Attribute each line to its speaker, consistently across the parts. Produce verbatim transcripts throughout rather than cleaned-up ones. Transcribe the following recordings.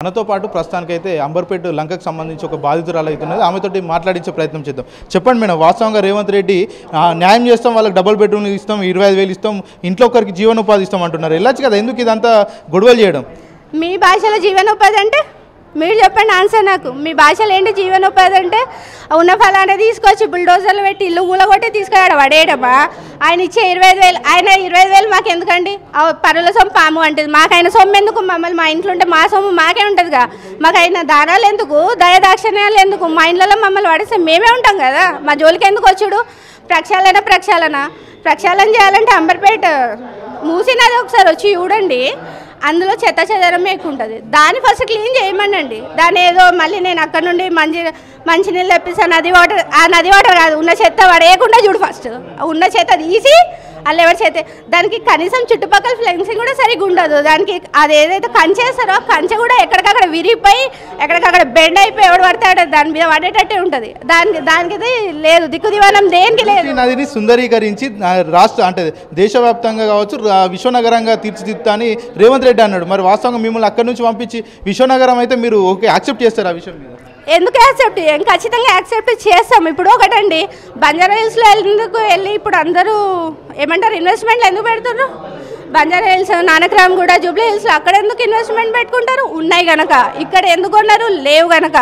Speaker 1: మనతో పాటు ప్రస్తుతానికైతే అంబర్పేట లంకకు సంబంధించి ఒక బాధితురాలు అవుతున్నది. ఆమెతోటి మాట్లాడించే ప్రయత్నం చేద్దాం. చెప్పండి మేడం, వాస్తవంగా రేవంత్ రెడ్డి న్యాయం చేస్తాం, వాళ్ళకి డబుల్ బెడ్రూమ్లు ఇస్తాం, ఇరవై ఐదు వేలు ఇస్తాం, ఇంట్లో ఒకరికి జీవనోపాధి ఇస్తాం అంటున్నారు. వెళ్ళచ్చు కదా, ఎందుకు ఇదంతా గొడవలు చేయడం?
Speaker 2: మీ భాషలో జీవనోపాధి అంటే మీరు చెప్పండి ఆన్సర్ నాకు. మీ భాషలో ఏంటి జీవనోపాధి అంటే? ఉన్న ఫలాన్ని తీసుకొచ్చి బుల్డోజర్లు పెట్టి ఇల్లు మూలగొట్టి తీసుకురాడు పడేయడమా? ఆయన ఇచ్చే ఇరవై ఐదు వేలు ఆయన ఇరవై ఐదు వేలు మాకు ఎందుకండి? పరుల సొమ్ము పాము అంటుంది. మాకు ఆయన సొమ్ము ఎందుకు? మమ్మల్ని మా ఇంట్లో ఉంటే మా సొమ్ము మాకే ఉంటుందిగా. మాకు ఆయన దానాలు ఎందుకు, దయదాక్షిణ్యాలు ఎందుకు? మా ఇంట్లో మమ్మల్ని పడేస్తే మేమే ఉంటాం కదా. మా జోలికి ఎందుకు వచ్చుడు? ప్రక్షాళన ప్రక్షాళన ప్రక్షాళన చేయాలంటే అంబర్పేట మూసినది ఒకసారి వచ్చి చూడండి. అందులో చెత్త చెదరమే ఎక్కువ ఉంటుంది. దాన్ని ఫస్ట్ క్లీన్ చేయమనండి. దాన్ని ఏదో మళ్ళీ నేను అక్కడ నుండి మంచి మంచినీళ్ళు తెప్పిస్తాను, నది వాటర్ ఆ నది వాటర్ కాదు, ఉన్న చెత్త పడేయకుండా చూడు. ఫస్ట్ ఉన్న చెత్త తీసి అల్ల ఎవరి చేతే దానికి కనీసం చుట్టుపక్కల ఫ్లెన్సింగ్ కూడా సరిగ్గా ఉండదు. దానికి అది ఏదైతే కంచేస్తారో కంచె కూడా ఎక్కడికక్కడ విరిగిపోయి ఎక్కడికక్కడ బెండ్ అయిపోయి ఎవడు పడతాడో దాని మీద పడేటట్టే ఉంటుంది. దానికి దానికైతే లేదు దిక్కు దివానం దేనికి లేదు.
Speaker 1: నదిని సుందరీకరించి రాష్ట్ర అంటే దేశవ్యాప్తంగా కావచ్చు విశ్వనగరంగా తీర్చిదిద్దుతా అని రేవంత్ రెడ్డి అన్నాడు. మరి వాస్తవంగా మిమ్మల్ని అక్కడి నుంచి పంపించి విశ్వనగరం అయితే మీరు ఓకే యాక్సెప్ట్ చేస్తారు ఆ విషయం మీద?
Speaker 2: ఎందుకు యాక్సెప్ట్ చేయం? ఖచ్చితంగా యాక్సెప్ట్ చేస్తాం. ఇప్పుడు ఒకటండి, బంజారా హిల్స్లో ఎందుకు వెళ్ళి ఇప్పుడు అందరూ ఏమంటారు ఇన్వెస్ట్మెంట్లు ఎందుకు పెడుతున్నారు? బంజారా హిల్స్, నానక్రామ్ కూడా, జూబ్లీ హిల్స్లో అక్కడ ఎందుకు ఇన్వెస్ట్మెంట్ పెట్టుకుంటారు? ఉన్నాయి కనుక. ఇక్కడ ఎందుకు ఉన్నారు? లేవు కనుక.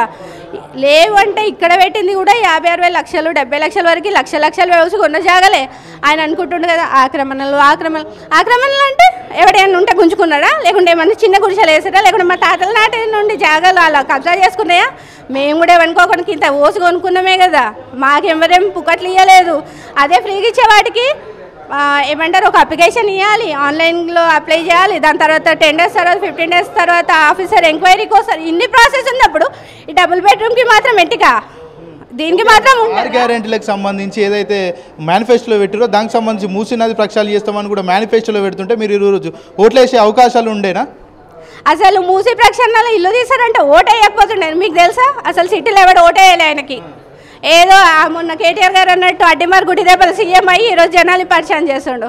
Speaker 2: లేవు అంటే ఇక్కడ పెట్టింది కూడా యాభై అరవై లక్షలు డెబ్బై లక్షల వరకు లక్ష లక్షలు వ్యవసాయ కొన్న జాగలే. ఆయన అనుకుంటుండే కదా ఆక్రమణలు ఆక్రమణలు ఆక్రమణలు అంటే ఎవడైనా ఉంటే గుంజుకున్నాడా? లేకుంటే ఏమన్నా చిన్న గుడిసెలు వేసారా? లేకుంటే మా తాతల నాటి నుండి జాగాలు అలా కబ్జా చేసుకున్నాయా? మేము కూడా ఏమనుకోకుండా ఇంత ఓసు కొనుక్కున్నామే కదా. మాకెవరేం పుకట్లు ఇవ్వలేదు. అదే ఫ్రీగా ఇచ్చే వాటికి ఏమంటారు ఒక అప్లికేషన్ ఇవ్వాలి, ఆన్లైన్లో అప్లై చేయాలి, దాని తర్వాత టెన్ డేస్ తర్వాత ఫిఫ్టీన్ డేస్ తర్వాత ఆఫీసర్ ఎంక్వైరీకి వస్తారు. ఇన్ని ప్రాసెస్ ఉన్నప్పుడు ఈ డబుల్ బెడ్రూమ్కి మాత్రం ఎట్టిగా దీనికి మాత్రం
Speaker 1: ఆరు గ్యారెంటీలకు సంబంధించి ఏదైతే మేనిఫెస్టోలో పెట్టారో దానికి సంబంధించి మూసీ నది ప్రక్షాళన చేస్తామని కూడా మేనిఫెస్టోలో పెడుతుంటే మీరు ఈరోజు ఓట్లు వేసే అవకాశాలు ఉండేనా?
Speaker 2: అసలు మూసీ ప్రక్షాళనలో ఇల్లు తీసారంటే ఓటు వేయకపోతుండే. మీకు తెలుసా అసలు సిటీలో ఎవడు ఓటు వేయాలి ఆయనకి? ఏదో మొన్న కేటీఆర్ గారు అన్నట్టు అడ్డిమార్ గుడి దేపల సీఎం అయ్యి ఈరోజు జనాలు పరిచయం చేస్తుండు.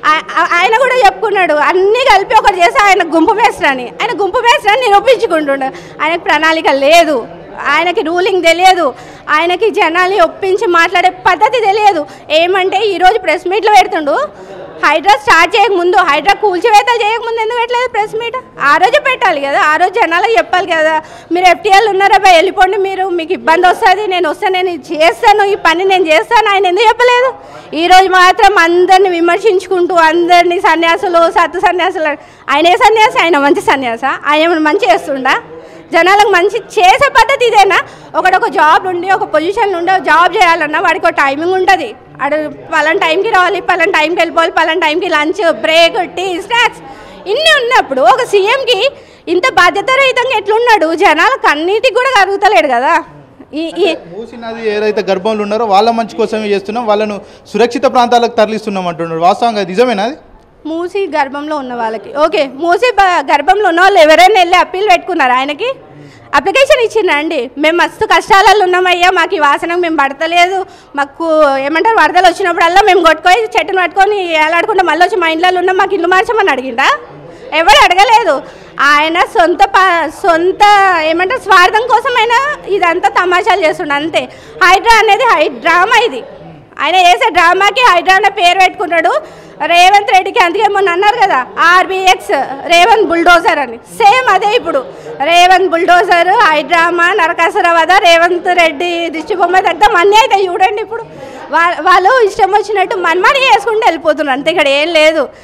Speaker 2: ఆయన కూడా చెప్పుకున్నాడు అన్నీ కలిపి ఒకటి చేసి ఆయన గుంపు మేస్త్రని ఆయన గుంపు మేస్త్రని నిరూపించుకుంటుండు. ఆయనకు ప్రణాళిక లేదు, ఆయనకి రూలింగ్ తెలియదు, ఆయనకి జనాల్ని ఒప్పించి మాట్లాడే పద్ధతి తెలియదు. ఏమంటే ఈరోజు ప్రెస్ మీట్లో పెడుతుండు. హైడ్రా స్టార్ట్ చేయకముందు, హైడ్రా కూల్చివేతలు చేయకముందు ఎందుకు పెట్టలేదు ప్రెస్ మీట్? ఆ రోజు పెట్టాలి కదా. ఆ రోజు జనాలకు చెప్పాలి కదా, మీరు ఎఫ్టీఎల్ ఉన్నారా బా వెళ్ళిపోండి, మీరు మీకు ఇబ్బంది వస్తుంది, నేను వస్తాను, నేను చేస్తాను, ఈ పని నేను చేస్తాను. ఆయన ఎందుకు చెప్పలేదు? ఈరోజు మాత్రం అందరిని విమర్శించుకుంటూ అందరినీ సన్యాసులు సత్తు సన్యాసులు. ఆయన ఏ సన్యాసి? ఆయన మంచి సన్యాస? ఆయన ఏమైనా మంచి చేస్తుండా? జనాలకు మంచి చేసే పద్ధతి ఇదేనా? ఒకడొక జాబ్ ఉండి ఒక పొజిషన్లో ఉండి జాబ్ చేయాలన్నా వాడికి ఒక టైమింగ్ ఉంటుంది. అడు పలానా టైంకి రావాలి, పలానా టైంకి వెళ్ళిపోవాలి, పలానా టైంకి లంచ్ బ్రేక్ టీ స్నాక్స్ ఇన్ని ఉన్నప్పుడు ఒక సీఎంకి ఇంత బాధ్యతారహితంగా ఎట్లున్నాడు? జనాలకు అన్నిటికి కూడా కలుగుతలేడు కదా. ఈ
Speaker 1: మూసీ నది ఏదైతే గర్భంలో ఉన్నారో వాళ్ళ మంచి కోసమే చేస్తున్నాం, వాళ్ళను సురక్షిత ప్రాంతాలకు తరలిస్తున్నాం అంటున్నారు. వాస్తవంగా నిజమేనా అది?
Speaker 2: మూసీ గర్భంలో ఉన్న వాళ్ళకి ఓకే, మూసీ గర్భంలో ఉన్న వాళ్ళు ఎవరైనా వెళ్ళి అప్పీల్ పెట్టుకున్నారు? ఆయనకి అప్లికేషన్ ఇచ్చిండ్రా అండి? మేము మస్తు కష్టాలలో ఉన్నామయ్యా, మాకు ఈ వాసన మేము పడతలేదు, మాకు ఏమంటారు వరదలు వచ్చినప్పుడల్లా మేము కొట్టుకొని చెట్టును పట్టుకొని ఏలాడుకుంటే మళ్ళీ వచ్చి మా ఇంట్లో ఉన్నాం, మాకు ఇల్లు మార్చమని అడిగిందా? ఎవరు అడగలేదు. ఆయన సొంత సొంత ఏమంటారు స్వార్థం కోసమైనా ఇదంతా తమాషాలు చేస్తుండ అంతే. హైడ్రా అనేది హై డ్రామా. ఇది ఆయన చేసే డ్రామాకి హైడ్రా అనే పేరు పెట్టుకున్నాడు. రేవంత్ రెడ్డికి అందుకే మొన్న అన్నారు కదా ఆర్బీఎక్స్ రేవంత్ బుల్డోజర్ అని. సేమ్ అదే ఇప్పుడు రేవంత్ బుల్డోజర్, హైడ్రామా, నరకాసుర వధ, రేవంత్ రెడ్డి దిష్టి బొమ్మ తగ్గం అన్నీ అయితే చూడండి. ఇప్పుడు వాళ్ళు ఇష్టం వచ్చినట్టు మన్మని చేసుకుంటూ వెళ్ళిపోతున్నారు అంతే, ఇక్కడ ఏం లేదు.